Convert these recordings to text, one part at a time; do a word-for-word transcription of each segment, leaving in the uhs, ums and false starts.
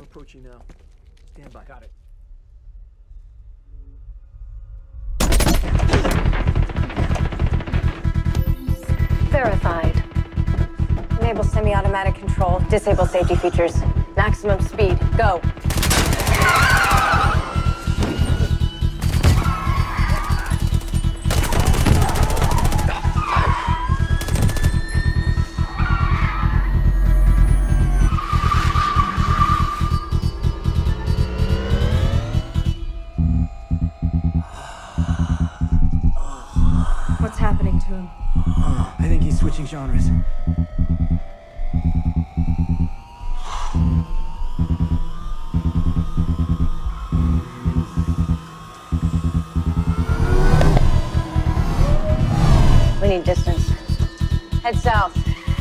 Approaching now. Stand by. Got it. Verified. Enable semi-automatic control. Disable safety features. Maximum speed. Go. What's happening to him? Uh, I think he's switching genres. We need distance. Head south.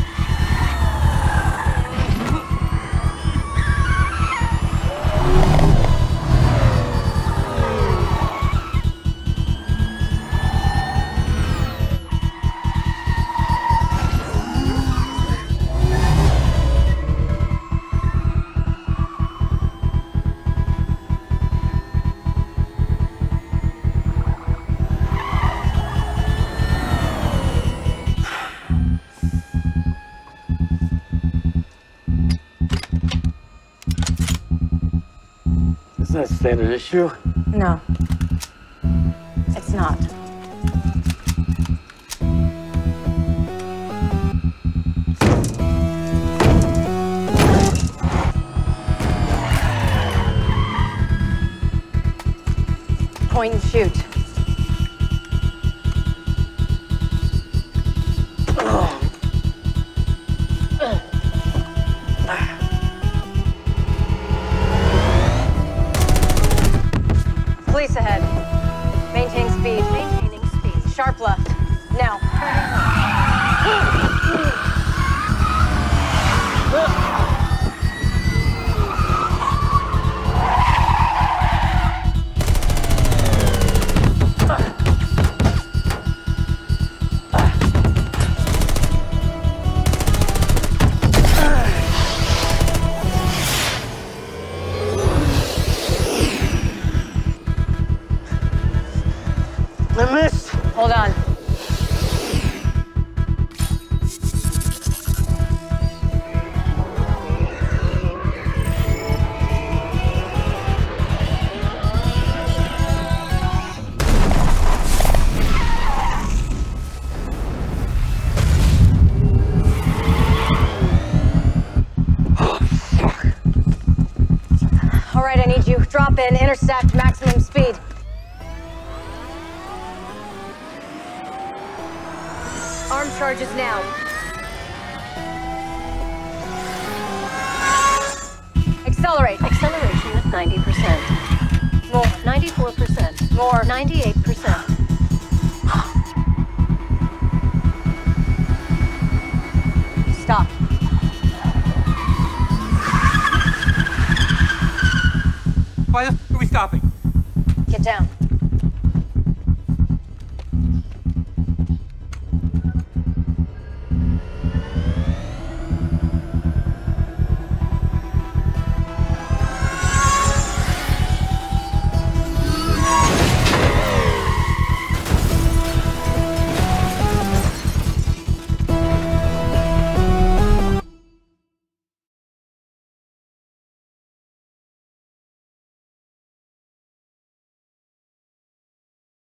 It's not a standard issue. No. It's not. Point and shoot. Police ahead. Maintain speed. Maintaining speed. Sharp left. Now. I missed. Hold on. All right, I need you. Drop in, intersect, maximum speed. Arm charges now. Accelerate. Acceleration at ninety percent. More. ninety-four percent. More. ninety-eight percent. Stop. Why are we stopping? Get down.